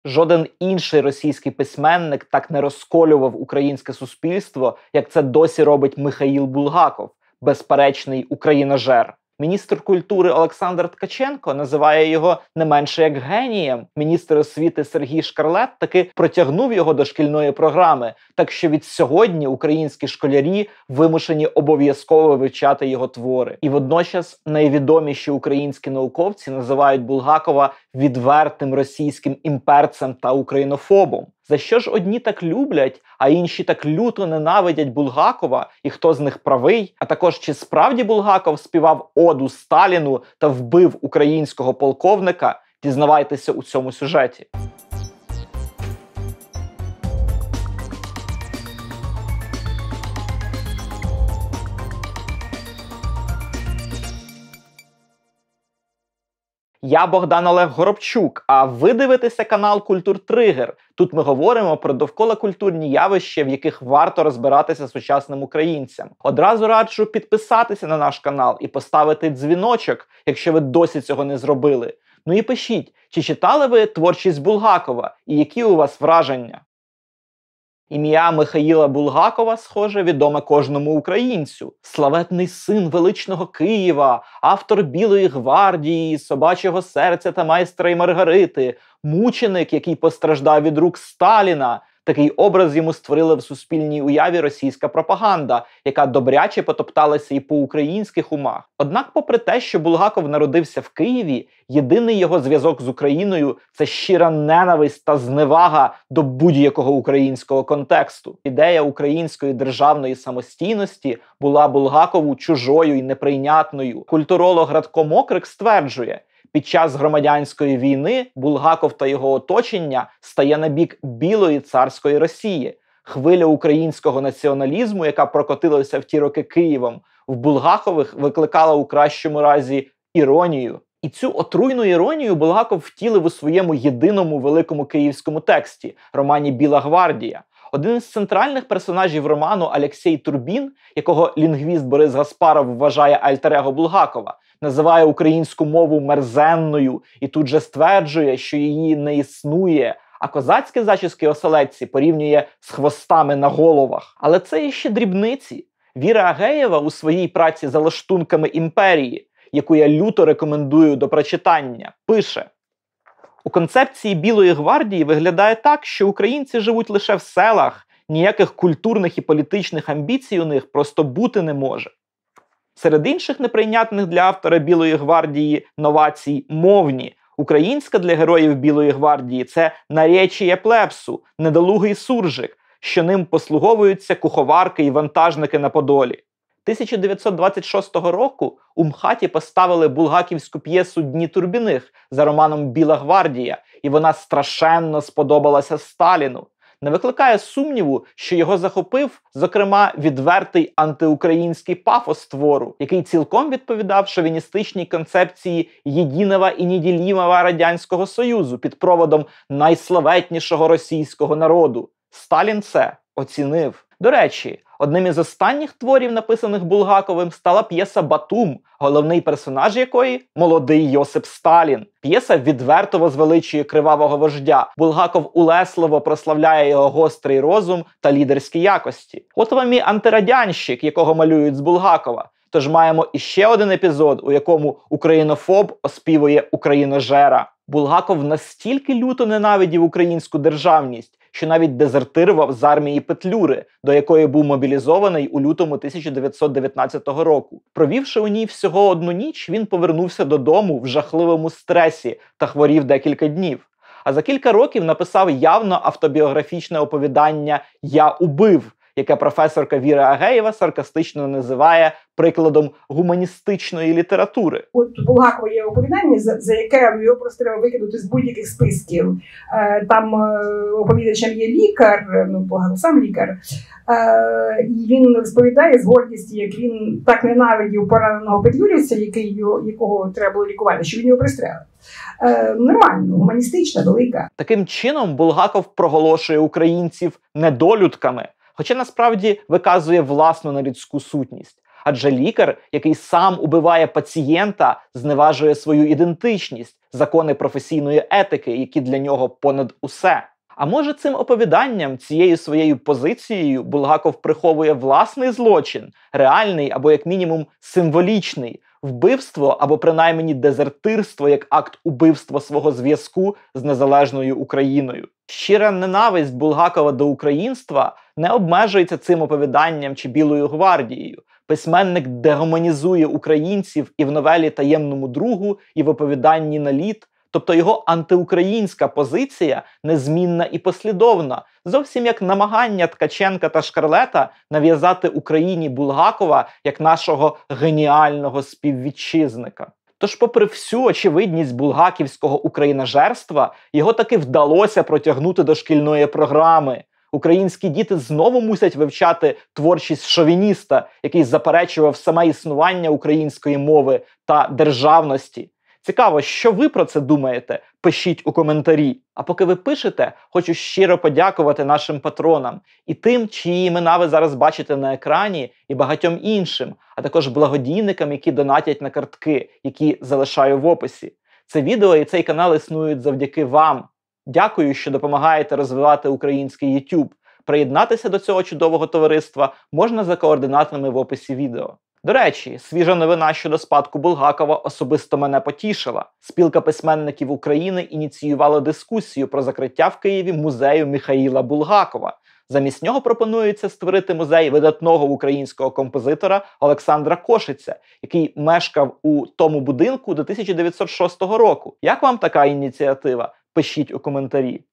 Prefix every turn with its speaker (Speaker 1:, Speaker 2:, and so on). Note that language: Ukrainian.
Speaker 1: Жоден інший російський письменник так не розколював українське суспільство, як це досі робить Михаїл Булгаков, безперечний україножер. Міністр культури Олександр Ткаченко називає його не менше як генієм. Міністр освіти Сергій Шкарлет таки протягнув його до шкільної програми, так що від сьогодні українські школярі вимушені обов'язково вивчати його твори. І водночас найвідоміші українські науковці називають Булгакова відвертим російським імперцем та українофобом. За що ж одні так люблять, а інші так люто ненавидять Булгакова, і хто з них правий? А також, чи справді Булгаков співав оду Сталіну та вбив українського полковника? Дізнавайтеся у цьому сюжеті. Я Богдан Олег Горобчук, а ви дивитеся канал Культуртригер. Тут ми говоримо про довколакультурні явища, в яких варто розбиратися сучасним українцям. Одразу раджу підписатися на наш канал і поставити дзвіночок, якщо ви досі цього не зробили. Ну і пишіть, чи читали ви творчість Булгакова і які у вас враження? Ім'я Михаїла Булгакова, схоже, відоме кожному українцю. Славетний син величного Києва, автор «Білої гвардії», «Собачого серця» та «Майстра і Маргарити», мученик, який постраждав від рук Сталіна. Такий образ йому створила в суспільній уяві російська пропаганда, яка добряче потопталася і по українських умах. Однак, попри те, що Булгаков народився в Києві, єдиний його зв'язок з Україною – це щира ненависть та зневага до будь-якого українського контексту. Ідея української державної самостійності була Булгакову чужою і неприйнятною. Культуролог Радко Мокрик стверджує, під час громадянської війни Булгаков та його оточення стає на бік білої царської Росії. Хвиля українського націоналізму, яка прокотилася в ті роки Києвом, в Булгакових викликала у кращому разі іронію. І цю отруйну іронію Булгаков втілив у своєму єдиному великому київському тексті – романі «Біла гвардія». Один із центральних персонажів роману Алексей Турбін, якого лінгвіст Борис Гаспаров вважає альтер-его Булгакова, називає українську мову мерзенною і тут же стверджує, що її не існує, а козацькі зачіски оселедці порівнює з хвостами на головах. Але це іще дрібниці. Віра Агеєва у своїй праці «За лаштунками імперії», яку я люто рекомендую до прочитання, пише: у концепції Білої гвардії виглядає так, що українці живуть лише в селах, ніяких культурних і політичних амбіцій у них просто бути не може. Серед інших неприйнятних для автора Білої гвардії новацій мовні. Українська для героїв Білої гвардії – це наречіє плебсу, недолугий суржик, що ним послуговуються куховарки і вантажники на Подолі. 1926 року у МХАТі поставили булгаківську п'єсу «Дні Турбіних» за романом «Біла гвардія», і вона страшенно сподобалася Сталіну. Не викликає сумніву, що його захопив, зокрема, відвертий антиукраїнський пафос твору, який цілком відповідав шовіністичній концепції єдиного і неділімого Радянського Союзу під проводом найславетнішого російського народу. Сталін це оцінив. До речі, одним із останніх творів, написаних Булгаковим, стала п'єса «Батум», головний персонаж якої – молодий Йосип Сталін. П'єса відверто возвеличує кривавого вождя. Булгаков улесливо прославляє його гострий розум та лідерські якості. От вам і антирадянщик, якого малюють з Булгакова. Тож маємо іще один епізод, у якому українофоб оспівує україножера. Булгаков настільки люто ненавидів українську державність, що навіть дезертирував з армії Петлюри, до якої був мобілізований у лютому 1919 року. Провівши у ній всього одну ніч, він повернувся додому в жахливому стресі та хворів декілька днів. А за кілька років написав явно автобіографічне оповідання «Я убив», яке професорка Віра Агеєва саркастично називає прикладом гуманістичної літератури.
Speaker 2: От у Булгакова є оповідання, за яке його просто треба викинути з будь-яких списків. Там оповідачем є лікар, Булгаков сам лікар, і він розповідає з гордістю, як він так ненавидів пораненого петлюрівця, якого треба було лікувати, що він його пристрелив. Нормально, гуманістична, велика.
Speaker 1: Таким чином Булгаков проголошує українців недолюдками, хоча насправді виказує власну нелюдську сутність. Адже лікар, який сам убиває пацієнта, зневажує свою ідентичність, закони професійної етики, які для нього понад усе. А може цим оповіданням, цією своєю позицією Булгаков приховує власний злочин, реальний або як мінімум символічний, вбивство або принаймні дезертирство як акт убивства свого зв'язку з незалежною Україною. Щира ненависть Булгакова до українства не обмежується цим оповіданням чи Білою гвардією. Письменник дегуманізує українців і в новелі «Таємному другу», і в оповіданні «Наліт». Тобто його антиукраїнська позиція незмінна і послідовна, зовсім як намагання Ткаченка та Шкарлета нав'язати Україні Булгакова як нашого геніального співвітчизника. Тож, попри всю очевидність булгаківського україножерства, його таки вдалося протягнути до шкільної програми. Українські діти знову мусять вивчати творчість шовініста, який заперечував саме існування української мови та державності. Цікаво, що ви про це думаєте? Пишіть у коментарі. А поки ви пишете, хочу щиро подякувати нашим патронам і тим, чиї імена ви зараз бачите на екрані, і багатьом іншим, а також благодійникам, які донатять на картки, які залишаю в описі. Це відео і цей канал існують завдяки вам. Дякую, що допомагаєте розвивати український YouTube. Приєднатися до цього чудового товариства можна за координатами в описі відео. До речі, свіжа новина щодо спадку Булгакова особисто мене потішила. Спілка письменників України ініціювала дискусію про закриття в Києві музею Михаїла Булгакова. Замість нього пропонується створити музей видатного українського композитора Олександра Кошиця, який мешкав у тому будинку до 1906 року. Як вам така ініціатива? Пишіть у коментарі.